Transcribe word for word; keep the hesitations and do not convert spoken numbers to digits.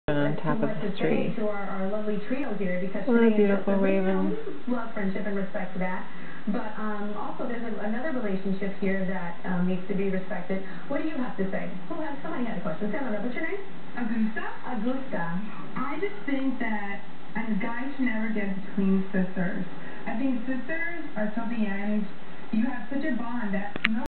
on top of the tree. To our, our lovely trio here, because what a today beautiful raven. Love, friendship, and respect for that. But um, also, there's a, another relationship here that um, needs to be respected. What do you have to say? Who has, somebody had a question. Stand up. What's your name? Augusta. Augusta. I just think that a guy should never get between sisters. I think sisters are till the end. You have such a bond that no